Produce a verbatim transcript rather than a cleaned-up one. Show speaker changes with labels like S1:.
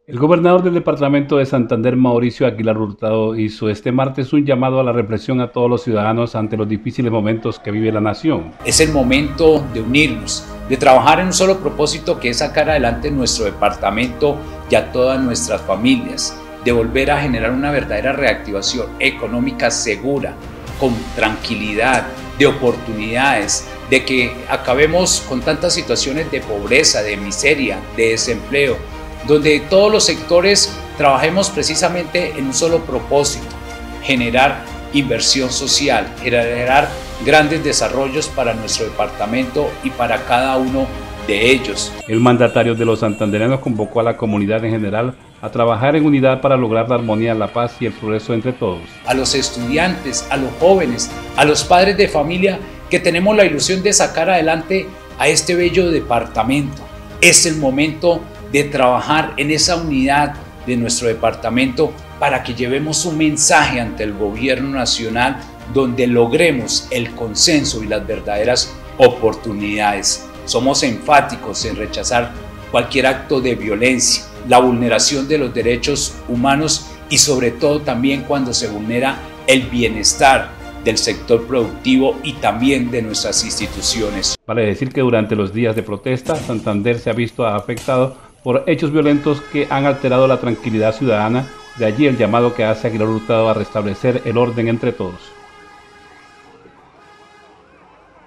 S1: El gobernador del departamento de Santander, Mauricio Aguilar Hurtado, hizo este martes un llamado a la reflexión a todos los ciudadanos ante los difíciles momentos que vive la nación.
S2: Es el momento de unirnos, de trabajar en un solo propósito, que es sacar adelante nuestro departamento y a todas nuestras familias, de volver a generar una verdadera reactivación económica segura, con tranquilidad, de oportunidades, de que acabemos con tantas situaciones de pobreza, de miseria, de desempleo, donde todos los sectores trabajemos precisamente en un solo propósito: generar inversión social, generar grandes desarrollos para nuestro departamento y para cada uno de ellos.
S1: El mandatario de los santandereanos convocó a la comunidad en general a trabajar en unidad para lograr la armonía, la paz y el progreso entre todos.
S2: A los estudiantes, a los jóvenes, a los padres de familia que tenemos la ilusión de sacar adelante a este bello departamento, es el momento de trabajar en esa unidad de nuestro departamento para que llevemos un mensaje ante el gobierno nacional donde logremos el consenso y las verdaderas oportunidades. Somos enfáticos en rechazar cualquier acto de violencia, la vulneración de los derechos humanos y sobre todo también cuando se vulnera el bienestar del sector productivo y también de nuestras instituciones.
S1: Vale decir que durante los días de protesta, Santander se ha visto afectado por hechos violentos que han alterado la tranquilidad ciudadana. De allí el llamado que hace Aguilar Hurtado a restablecer el orden entre todos.